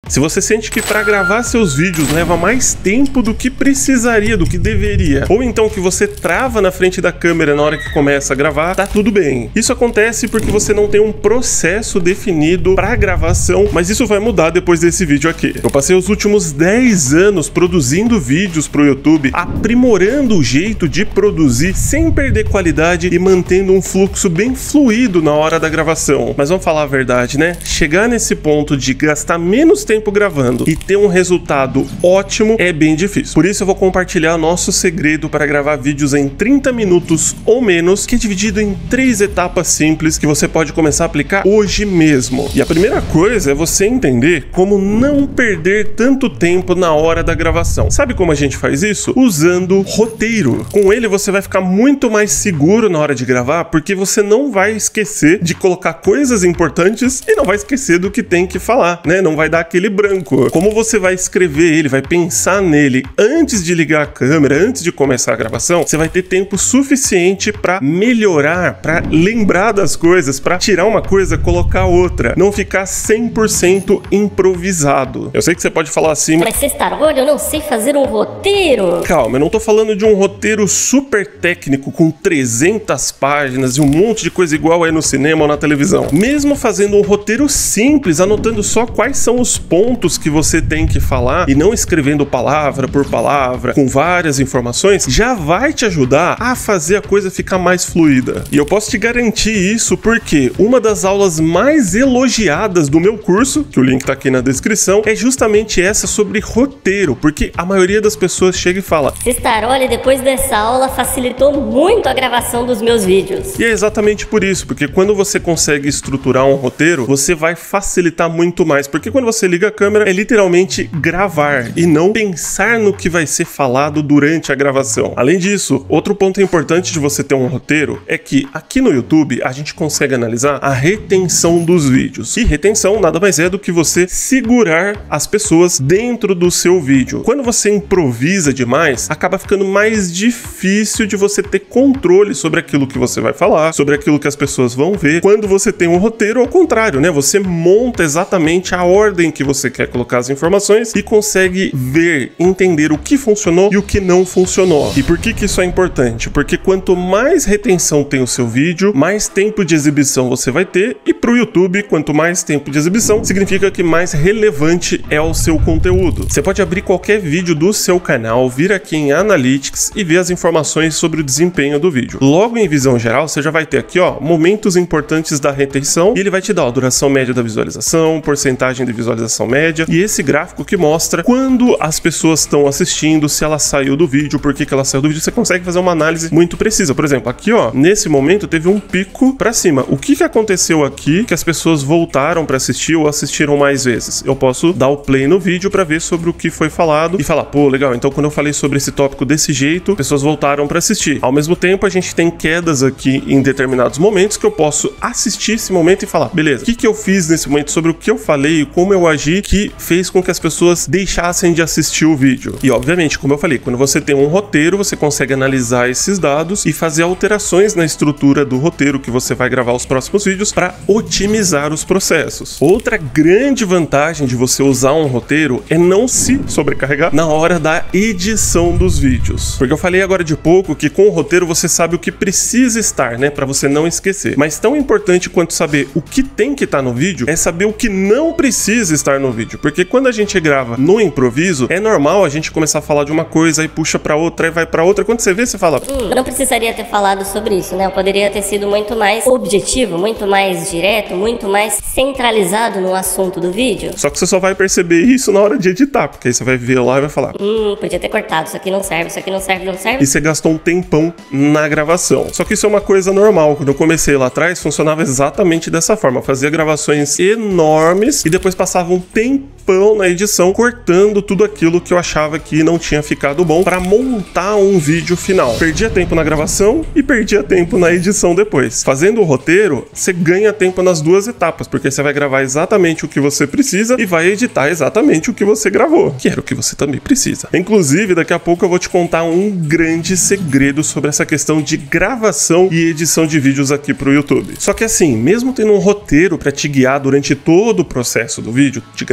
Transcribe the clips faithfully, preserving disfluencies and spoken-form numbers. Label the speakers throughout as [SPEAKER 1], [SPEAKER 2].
[SPEAKER 1] Se você sente que para gravar seus vídeos leva mais tempo do que precisaria, do que deveria, ou então que você trava na frente da câmera na hora que começa a gravar, tá tudo bem. Isso acontece porque você não tem um processo definido para gravação, mas isso vai mudar depois desse vídeo aqui. Eu passei os últimos dez anos produzindo vídeos pro YouTube, aprimorando o jeito de produzir sem perder qualidade e mantendo um fluxo bem fluido na hora da gravação. Mas vamos falar a verdade, né? Chegar nesse ponto de gastar menos tempo gravando e ter um resultado ótimo é bem difícil. Por isso eu vou compartilhar nosso segredo para gravar vídeos em trinta minutos ou menos, que é dividido em três etapas simples que você pode começar a aplicar hoje mesmo. E a primeira coisa é você entender como não perder tanto tempo na hora da gravação. Sabe como a gente faz isso? Usando roteiro. Com ele você vai ficar muito mais seguro na hora de gravar, porque você não vai esquecer de colocar coisas importantes e não vai esquecer do que tem que falar, né? Não vai dar aquele branco. Como você vai escrever ele, vai pensar nele antes de ligar a câmera, antes de começar a gravação, você vai ter tempo suficiente para melhorar, para lembrar das coisas, para tirar uma coisa, colocar outra, não ficar cem por cento improvisado. Eu sei que você pode falar assim,
[SPEAKER 2] mas Cestarolho, eu não sei fazer um roteiro.
[SPEAKER 1] Calma, eu não tô falando de um roteiro super técnico com trezentas páginas e um monte de coisa igual aí no cinema ou na televisão. Mesmo fazendo um roteiro simples, anotando só quais são os pontos que você tem que falar e não escrevendo palavra por palavra, com várias informações, já vai te ajudar a fazer a coisa ficar mais fluida. E eu posso te garantir isso porque uma das aulas mais elogiadas do meu curso, que o link tá aqui na descrição, é justamente essa sobre roteiro, porque a maioria das pessoas chega e fala:
[SPEAKER 2] Cestarolho, depois dessa aula facilitou muito a gravação dos meus vídeos.
[SPEAKER 1] E é exatamente por isso, porque quando você consegue estruturar um roteiro, você vai facilitar muito mais, porque quando você liga a câmera é literalmente gravar e não pensar no que vai ser falado durante a gravação. Além disso, outro ponto importante de você ter um roteiro é que aqui no YouTube a gente consegue analisar a retenção dos vídeos. E retenção nada mais é do que você segurar as pessoas dentro do seu vídeo. Quando você improvisa demais, acaba ficando mais difícil de você ter controle sobre aquilo que você vai falar, sobre aquilo que as pessoas vão ver. Quando você tem um roteiro, ao contrário, né? Você monta exatamente a ordem que você quer colocar as informações e consegue ver, entender o que funcionou e o que não funcionou. E por que que isso é importante? Porque quanto mais retenção tem o seu vídeo, mais tempo de exibição você vai ter, e pro YouTube, quanto mais tempo de exibição, significa que mais relevante é o seu conteúdo. Você pode abrir qualquer vídeo do seu canal, vir aqui em Analytics e ver as informações sobre o desempenho do vídeo. Logo em visão geral, você já vai ter aqui, ó, momentos importantes da retenção, e ele vai te dar a duração média da visualização, porcentagem de visualização média, e esse gráfico que mostra quando as pessoas estão assistindo, se ela saiu do vídeo, por que que ela saiu do vídeo. Você consegue fazer uma análise muito precisa. Por exemplo, aqui, ó, nesse momento teve um pico pra cima. O que que aconteceu aqui que as pessoas voltaram pra assistir ou assistiram mais vezes? Eu posso dar o play no vídeo pra ver sobre o que foi falado e falar, pô, legal, então quando eu falei sobre esse tópico desse jeito, pessoas voltaram pra assistir. Ao mesmo tempo, a gente tem quedas aqui em determinados momentos que eu posso assistir esse momento e falar, beleza, o que que eu fiz nesse momento, sobre o que eu falei, como eu agi, que fez com que as pessoas deixassem de assistir o vídeo. E obviamente, como eu falei, quando você tem um roteiro, você consegue analisar esses dados e fazer alterações na estrutura do roteiro que você vai gravar os próximos vídeos para otimizar os processos. Outra grande vantagem de você usar um roteiro é não se sobrecarregar na hora da edição dos vídeos. Porque eu falei agora de pouco que com o roteiro você sabe o que precisa estar, né, para você não esquecer. Mas tão importante quanto saber o que tem que estar no vídeo é saber o que não precisa estar no vídeo. Porque quando a gente grava no improviso, é normal a gente começar a falar de uma coisa e puxa para outra e vai para outra. Quando você vê, você fala,
[SPEAKER 2] Hum, eu não precisaria ter falado sobre isso, né? Eu poderia ter sido muito mais objetivo, muito mais direto, muito mais centralizado no assunto do vídeo.
[SPEAKER 1] Só que você só vai perceber isso na hora de editar, porque aí você vai ver lá e vai falar,
[SPEAKER 2] Hum, podia ter cortado, isso aqui não serve, isso aqui não serve, não serve.
[SPEAKER 1] E você gastou um tempão na gravação. Só que isso é uma coisa normal. Quando eu comecei lá atrás, funcionava exatamente dessa forma. Eu fazia gravações enormes e depois passava um tempão na edição cortando tudo aquilo que eu achava que não tinha ficado bom para montar um vídeo final. Perdia tempo na gravação e perdia tempo na edição depois. Fazendo o roteiro, você ganha tempo nas duas etapas, porque você vai gravar exatamente o que você precisa e vai editar exatamente o que você gravou, que era o que você também precisa. Inclusive, daqui a pouco eu vou te contar um grande segredo sobre essa questão de gravação e edição de vídeos aqui pro YouTube. Só que assim, mesmo tendo um roteiro para te guiar durante todo o processo do vídeo de gravação,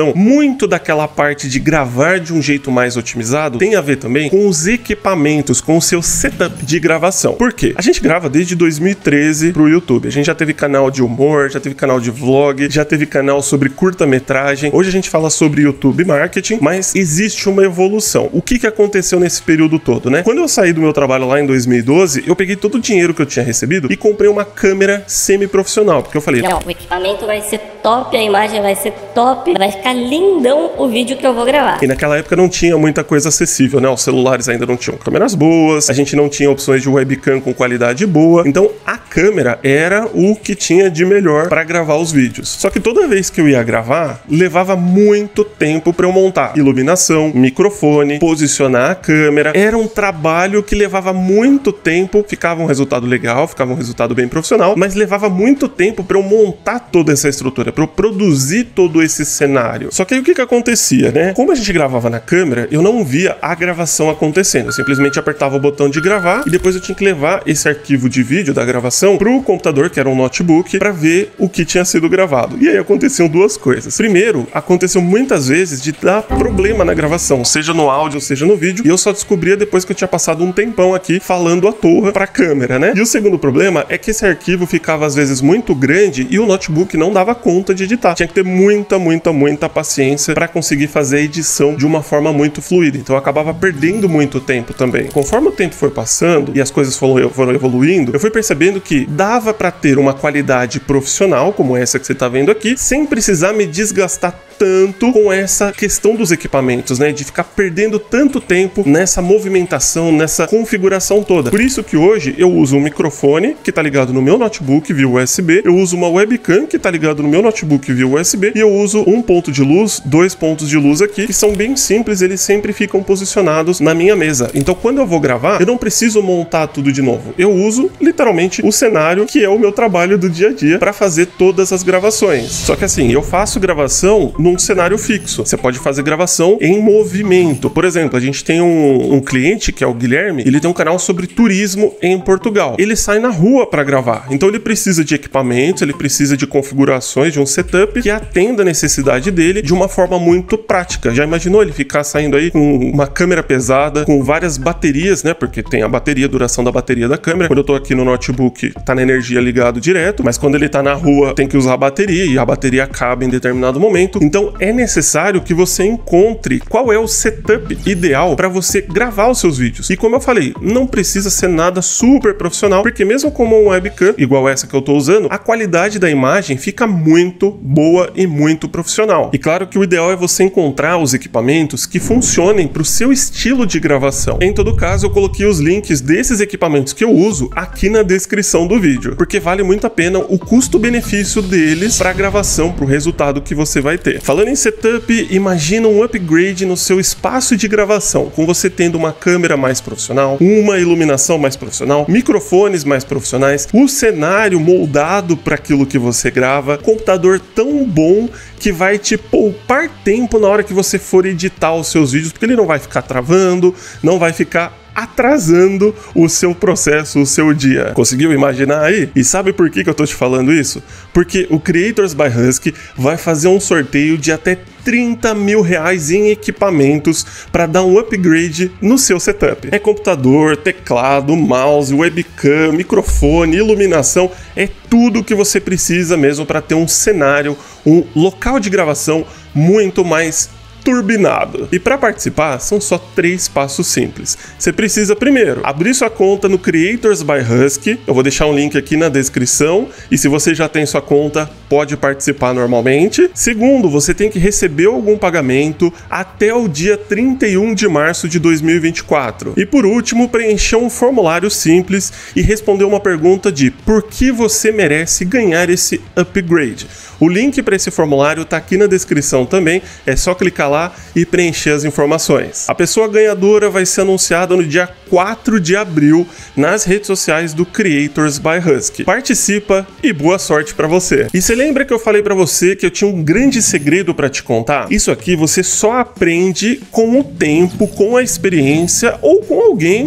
[SPEAKER 1] gravação, muito daquela parte de gravar de um jeito mais otimizado tem a ver também com os equipamentos, com o seu setup de gravação. Por quê? A gente grava desde dois mil e treze pro YouTube. A gente já teve canal de humor, já teve canal de vlog, já teve canal sobre curta-metragem. Hoje a gente fala sobre YouTube Marketing, mas existe uma evolução. O que que aconteceu nesse período todo, né? Quando eu saí do meu trabalho lá em dois mil e doze, eu peguei todo o dinheiro que eu tinha recebido e comprei uma câmera semi-profissional, porque eu falei...
[SPEAKER 2] Não, o equipamento vai ser top, a imagem vai ser top, vai ficar lindão o vídeo que eu vou gravar.
[SPEAKER 1] E naquela época não tinha muita coisa acessível, né? Os celulares ainda não tinham câmeras boas, a gente não tinha opções de webcam com qualidade boa, então a câmera era o que tinha de melhor para gravar os vídeos. Só que toda vez que eu ia gravar, levava muito tempo para eu montar iluminação, microfone, posicionar a câmera. Era um trabalho que levava muito tempo, ficava um resultado legal, ficava um resultado bem profissional, mas levava muito tempo para eu montar toda essa estrutura, para eu produzir todo esse cenário. Só que aí o que que acontecia, né? Como a gente gravava na câmera, eu não via a gravação acontecendo. Eu simplesmente apertava o botão de gravar e depois eu tinha que levar esse arquivo de vídeo da gravação pro computador, que era um notebook, para ver o que tinha sido gravado. E aí aconteciam duas coisas. Primeiro, aconteceu muitas vezes de dar problema na gravação, seja no áudio, seja no vídeo, e eu só descobria depois que eu tinha passado um tempão aqui falando à toa pra câmera, né? E o segundo problema é que esse arquivo ficava às vezes muito grande e o notebook não dava conta de editar. Tinha que ter muita, muita, muita paciência para conseguir fazer a edição de uma forma muito fluida. Então eu acabava perdendo muito tempo também. Conforme o tempo foi passando e as coisas foram, foram evoluindo, eu fui percebendo que dava para ter uma qualidade profissional, como essa que você tá vendo aqui, sem precisar me desgastar tanto com essa questão dos equipamentos, né? De ficar perdendo tanto tempo nessa movimentação, nessa configuração toda. Por isso que hoje eu uso um microfone que tá ligado no meu notebook via U S B, eu uso uma webcam que tá ligado no meu notebook via U S B e eu uso um ponto de luz, dois pontos de luz aqui, que são bem simples, eles sempre ficam posicionados na minha mesa. Então quando eu vou gravar, eu não preciso montar tudo de novo. Eu uso literalmente o cenário que é o meu trabalho do dia a dia para fazer todas as gravações. Só que assim, eu faço gravação num cenário fixo. Você pode fazer gravação em movimento. Por exemplo, a gente tem um, um cliente que é o Guilherme, ele tem um canal sobre turismo em Portugal. Ele sai na rua para gravar. Então ele precisa de equipamentos, ele precisa de configurações, de um setup que atenda a necessidade dele de uma forma muito prática. Já imaginou ele ficar saindo aí com uma câmera pesada, com várias baterias, né? Porque tem a bateria, a duração da bateria da câmera. Quando eu tô aqui no notebook, tá na energia ligado direto, mas quando ele tá na rua, tem que usar a bateria e a bateria acaba em determinado momento. Então é necessário que você encontre qual é o setup ideal para você gravar os seus vídeos. E como eu falei, não precisa ser nada super profissional, porque mesmo com uma webcam, igual essa que eu tô usando, a qualidade da imagem fica muito boa e muito profissional. E claro que o ideal é você encontrar os equipamentos que funcionem para o seu estilo de gravação. Em todo caso, eu coloquei os links desses equipamentos que eu uso aqui na descrição do vídeo, porque vale muito a pena o custo-benefício deles para a gravação, para o resultado que você vai ter. Falando em setup, imagina um upgrade no seu espaço de gravação, com você tendo uma câmera mais profissional, uma iluminação mais profissional, microfones mais profissionais, o cenário moldado para aquilo que você grava, computador tão bom que vai te poupar tempo na hora que você for editar os seus vídeos, porque ele não vai ficar travando, não vai ficar atrasando o seu processo, o seu dia. Conseguiu imaginar aí? E sabe por que que eu tô te falando isso? Porque o Creators by Husky vai fazer um sorteio de até trinta mil reais em equipamentos para dar um upgrade no seu setup. É computador, teclado, mouse, webcam, microfone, iluminação, é tudo que você precisa mesmo para ter um cenário, um local de gravação muito mais turbinado. E para participar, são só três passos simples. Você precisa, primeiro, abrir sua conta no Creators by Husky. Eu vou deixar um link aqui na descrição. E se você já tem sua conta, pode participar normalmente. Segundo, você tem que receber algum pagamento até o dia trinta e um de março de dois mil e vinte e quatro. E por último, preencher um formulário simples e responder uma pergunta de por que você merece ganhar esse upgrade. O link para esse formulário está aqui na descrição também, é só clicar lá e preencher as informações. A pessoa ganhadora vai ser anunciada no dia quatro de abril nas redes sociais do Creators by Husky. Participa e boa sorte para você. E você lembra que eu falei para você que eu tinha um grande segredo para te contar? Isso aqui você só aprende com o tempo, com a experiência ou com alguém com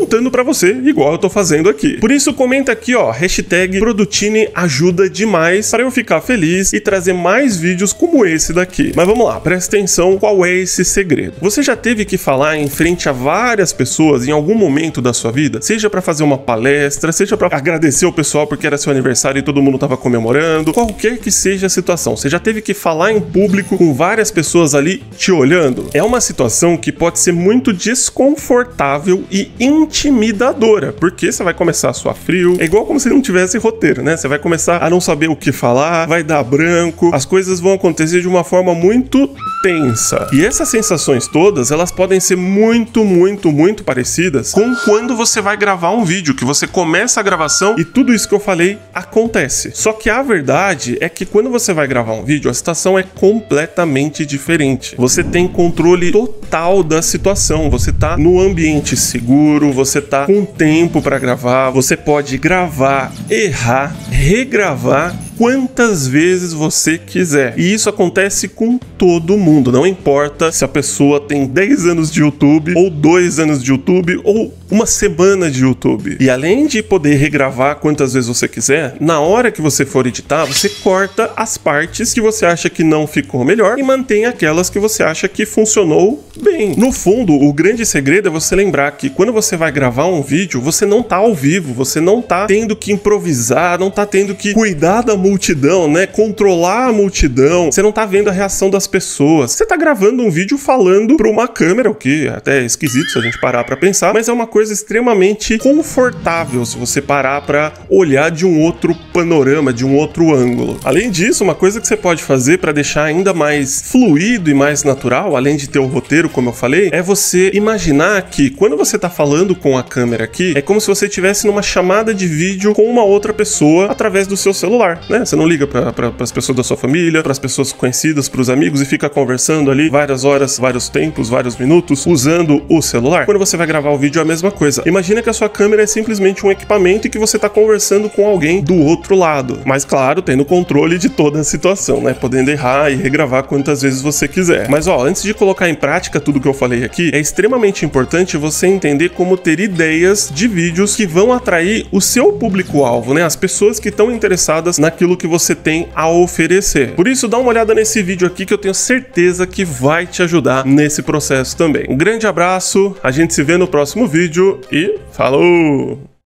[SPEAKER 1] contando pra você, igual eu tô fazendo aqui. Por isso, comenta aqui, ó, hashtag Produtini ajuda demais para eu ficar feliz e trazer mais vídeos como esse daqui. Mas vamos lá, presta atenção, qual é esse segredo? Você já teve que falar em frente a várias pessoas em algum momento da sua vida? Seja pra fazer uma palestra, seja pra agradecer o pessoal porque era seu aniversário e todo mundo tava comemorando, qualquer que seja a situação. Você já teve que falar em público com várias pessoas ali te olhando? É uma situação que pode ser muito desconfortável e intimidadora, porque você vai começar a suar frio, é igual como se não tivesse roteiro, né? Você vai começar a não saber o que falar, vai dar branco, as coisas vão acontecer de uma forma muito tensa. E essas sensações todas, elas podem ser muito, muito, muito parecidas com quando você vai gravar um vídeo, que você começa a gravação e tudo isso que eu falei acontece. Só que a verdade é que quando você vai gravar um vídeo, a situação é completamente diferente. Você tem controle total da situação, você tá no ambiente seguro, você tá com tempo para gravar, você pode gravar, errar, regravar quantas vezes você quiser. E isso acontece com todo mundo, não importa se a pessoa tem dez anos de YouTube, ou dois anos de YouTube, ou uma semana de YouTube. E além de poder regravar quantas vezes você quiser, na hora que você for editar, você corta as partes que você acha que não ficou melhor e mantém aquelas que você acha que funcionou bem. No fundo, o grande segredo é você lembrar que quando você vai gravar um vídeo, você não tá ao vivo, você não tá tendo que improvisar, não tá tendo que cuidar da multidão, né? Controlar a multidão. Você não tá vendo a reação das pessoas. Você tá gravando um vídeo falando pra uma câmera, o que até é esquisito se a gente parar pra pensar, mas é uma coisa extremamente confortável se você parar pra olhar de um outro panorama, de um outro ângulo. Além disso, uma coisa que você pode fazer pra deixar ainda mais fluido e mais natural, além de ter o roteiro, como eu falei, é você imaginar que quando você tá falando com a câmera aqui, é como se você estivesse numa chamada de vídeo com uma outra pessoa através do seu celular, né? Você não liga para pra, as pessoas da sua família, para as pessoas conhecidas, para os amigos e fica conversando ali várias horas, vários tempos, vários minutos usando o celular. Quando você vai gravar o vídeo é a mesma coisa. Imagina que a sua câmera é simplesmente um equipamento e que você está conversando com alguém do outro lado. Mas claro, tendo controle de toda a situação, né? Podendo errar e regravar quantas vezes você quiser. Mas ó, antes de colocar em prática tudo que eu falei aqui, é extremamente importante você entender como ter ideias de vídeos que vão atrair o seu público-alvo, né? As pessoas que estão interessadas naquilo que você tem a oferecer. Por isso, dá uma olhada nesse vídeo aqui que eu tenho certeza que vai te ajudar nesse processo também. Um grande abraço, a gente se vê no próximo vídeo e falou!